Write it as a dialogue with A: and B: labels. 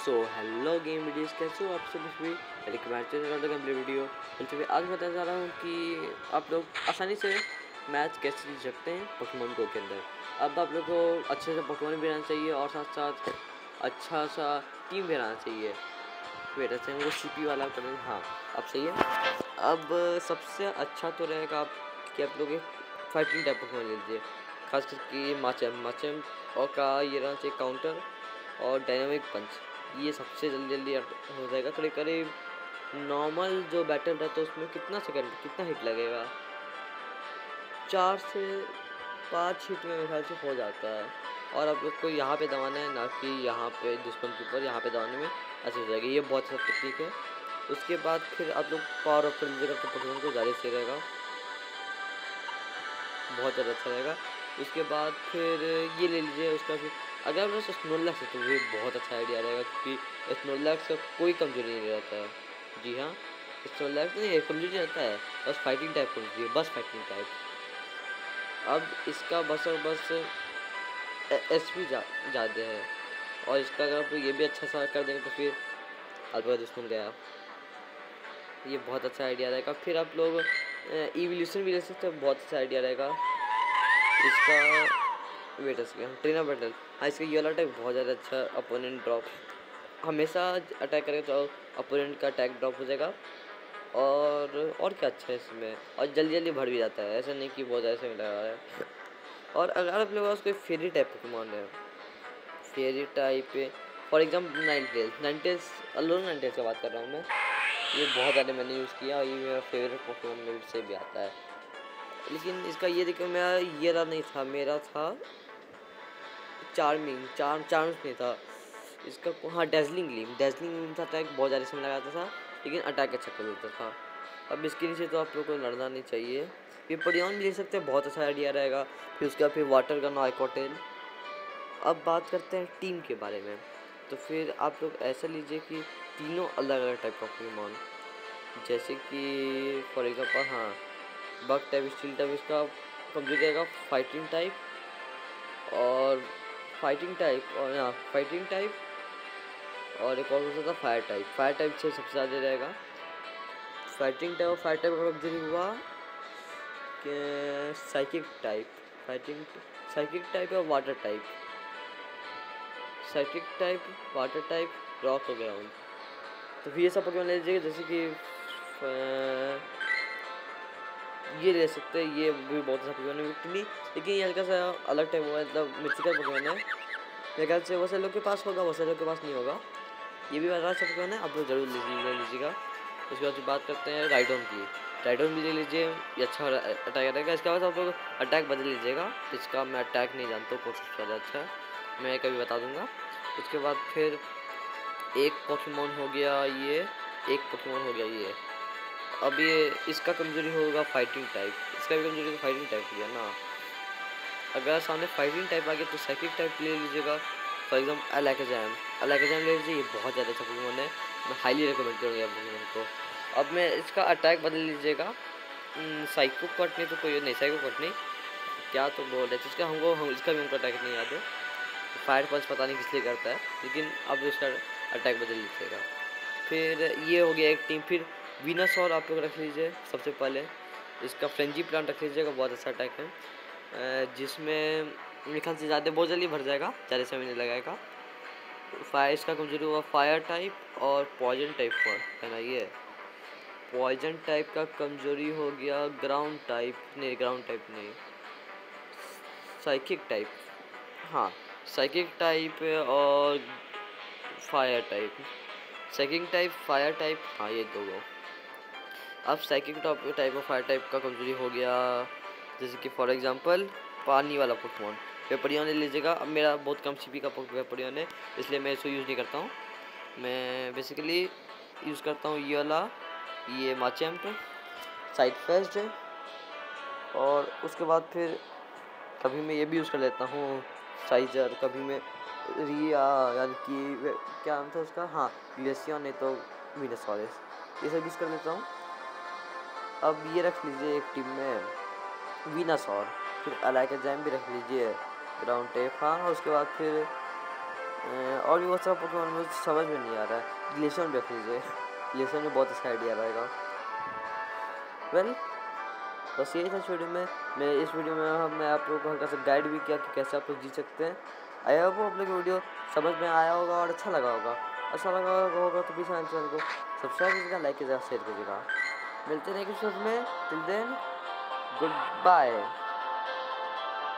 A: So hello game videos, कैसे हो आप सब? कंप्लीट वीडियो आज बताने जा रहा हूँ कि आप लोग आसानी से मैच कैसे जीत सकते हैं पोकेमॉन गो के अंदर। अब आप लोग को अच्छे से पोकेमॉन भी रहना चाहिए और साथ साथ अच्छा सा टीम भी रहना चाहिए। वेट अच्छे वो सीपी वाला करें, हाँ अब सही है। अब सबसे अच्छा तो रहेगा आप कि आप लोग फाइटिंग टाइप पोकेमॉन लीजिए, खास करके माचम और का ये रहना चाहिए काउंटर और डायनामिक पंच। ये सबसे जल्दी हो जाएगा। करीब करीब नॉर्मल जो बैटल रहता है उसमें कितना हिट लगेगा, 4 से 5 हिट में मेरे ख्याल से हो जाता है। और आप लोग को यहाँ पे दबाना है, ना कि यहाँ पे दुश्मन के ऊपर। यहाँ पे दबाने में अच्छी हो जाएगी, ये बहुत अच्छा टेक्निक है। उसके बाद फिर आप लोग पावर अप कर लीजिएगा तो पोकेमॉन को ज़्यादा सही रहेगा, बहुत ज़्यादा अच्छा रहेगा। उसके बाद फिर ये ले लीजिए। उसका फिर अगर आप स्नोलैक्स है तो ये बहुत अच्छा आइडिया रहेगा, क्योंकि स्नोलैक्स का कोई कमजोरी नहीं रहता है। जी हाँ, स्नोलैक्स नहीं कमजोरी रहता है, बस फाइटिंग टाइप कमजोरी है, बस फाइटिंग टाइप। अब इसका बस और बस एचपी ज़्यादा है, और इसका अगर आप ये भी अच्छा सा कर देंगे तो फिर आपका दुश्मन गया। ये बहुत अच्छा आइडिया रहेगा। फिर आप लोग इवोल्यूशन भी ले सकते हैं, बहुत अच्छा आइडिया रहेगा इसका। वेट इसके ट्रेनर बैटल, हाँ इसका ये वाला अटैक बहुत ज़्यादा अच्छा। अपोनेंट ड्रॉप हमेशा अटैक करेगा तो अपोनेंट का अटैक ड्रॉप हो जाएगा। और क्या अच्छा है इसमें, और जल्दी जल्दी भर भी जाता है, ऐसा नहीं कि बहुत ज़्यादा समय लगा है। और अगर आप लोगों का कोई फेरी टाइप पोकेमॉन है, fairy type for example Ninetales Alolan Ninetales की बात कर रहा हूँ मैं। ये बहुत ज़्यादा मैंने यूज़ किया और ये मेरा फेवरेट पोकेमॉन में से भी आता है। लेकिन इसका ये देखो, मेरा ये रहा नहीं था, मेरा था चार्म्स नहीं था इसका। हाँ डेजलिंग लीम था। अटैक बहुत ज़्यादा समय लगाता था, लेकिन अटैक अच्छा कर देता था। अब इसके नीचे तो आप लोग को लड़ना नहीं चाहिए। ये परियन भी ले सकते हैं, बहुत अच्छा आइडिया रहेगा। फिर उसके बाद फिर वाटर गन आइकोटेल। अब बात करते हैं टीम के बारे में, तो फिर आप लोग ऐसा लीजिए कि तीनों अलग अलग टाइप का पोकेमॉन, जैसे कि फॉर एग्जाम्पल हाँ बग टाइप, स्टील टाइप इसका कम्प्लीट रहेगा। और फाइटिंग टाइप और एक और हो सकता फायर टाइप से सबसे ज़्यादा रहेगा। फाइटिंग टाइप और फायर टाइप का कमजोरी हुआ कि साइकिक टाइप और वाटर टाइप रॉक और ग्राउंड। तो फिर ये सब पोकेमॉन ले लीजिएगा, जैसे कि ये ले सकते हैं। ये भी बहुत अच्छा पोकेमॉन है, लेकिन ये हल्का सा अलग टाइप हुआ, मतलब मिथिकल पोकेमॉन है। मेरे ख्याल से वैसे लोग के पास होगा, वैसे लोग के पास नहीं होगा। ये भी बड़ा अच्छा पोकेमॉन है, आप लोग जरूर ले लीजिएगा। उसके बाद बात करते हैं राइडोन भी ले लीजिए, ये अच्छा अटैक रहेगा। इसके बाद आप लोग अटैक बदल लीजिएगा। इसका मैं अटैक नहीं जानता हूँ कौन सबसे ज़्यादा अच्छा है, मैं कभी बता दूंगा। उसके बाद फिर एक पोकेमॉन हो गया ये। अब ये इसका कमजोरी होगा फाइटिंग टाइप। इसका भी कमजोरी तो फाइटिंग टाइप ही है ना। अगर सामने फाइटिंग टाइप आ गया तो साइकिक टाइप ले लीजिएगा। फॉर एग्जाम्पल अलाकाजाम ले लीजिए, ये बहुत ज़्यादा अच्छा पोकेमॉन है, मैं हाईली रिकमेंड करूँगा पोकेमॉन को। अब मैं इसका अटैक बदल लीजिएगा। साइको कट नहीं तो कोई नहीं, साइको कट नहीं क्या तो बोल रहे थे इसका, हम इसका भी हमको अटैक नहीं याद है। फायर पंच पता नहीं किस लिए करता है, लेकिन अब इसका अटैक बदल लीजिएगा। फिर ये हो गया एक टीम। फिर वीनासौर आप लोग रख लीजिए सबसे पहले। इसका फ्रेंजी प्लांट रख लीजिएगा, बहुत अच्छा अटैक है, जिसमें मेरे ख्याल से ज़्यादा बहुत जल्दी भर जाएगा, ज़्यादा समय नहीं लगाएगा। फायर इसका कमजोरी हुआ फायर टाइप और पॉइजन टाइप पर है ना। ये पॉइजन टाइप का कमजोरी हो गया ग्राउंड टाइप नहीं, साइकिक टाइप। हाँ साइकिक टाइप और फायर टाइप हाँ ये दो। अब साइकिक टाइप और फायर टाइप का कमजोरी हो गया, जैसे कि फॉर एग्जांपल पानी वाला पोकेमॉन वेपरियन ले लीजिएगा। अब मेरा बहुत कम सीपी का वेपरियन है, इसलिए मैं इसको यूज़ नहीं करता हूँ। मैं बेसिकली यूज़ करता हूँ ये वाला, ये माचैम्प साइड फर्स्ट है। और उसके बाद फिर कभी मैं ये भी यूज़ कर लेता हूँ साइजर, कभी मैं रिया यानी कि क्या नाम था उसका, हाँ ग्लेसियन नहीं तो वीनसॉरस, ये सब यूज़ कर लेता हूँ। अब ये रख लीजिए एक टीम में वीनासौर। फिर अलाकाजाम भी रख लीजिए ग्राउंड टेप, हाँ। और उसके बाद फिर और भी बहुत सारा पोकेमॉन मुझे समझ में नहीं आ रहा है। ग्लेशियन रख लीजिए, ग्लेशियन में बहुत अच्छा आइडिया रहेगा। वेल बस यही था इस वीडियो में। मैं इस वीडियो में मैं आप लोगों को हल्का सा गाइड भी किया कि कैसे आप लोग जी सकते हैं। आई होप आप लोग वीडियो समझ में आया होगा और अच्छा लगा होगा। अच्छा लगा होगा तो प्लीज़ हमारे चैनल को सब्सक्राइब कीजिएगा, लाइक कीजिएगा, शेयर कीजिएगा। मिलते हैं नेक्स्ट वीडियो में। Till then good bye.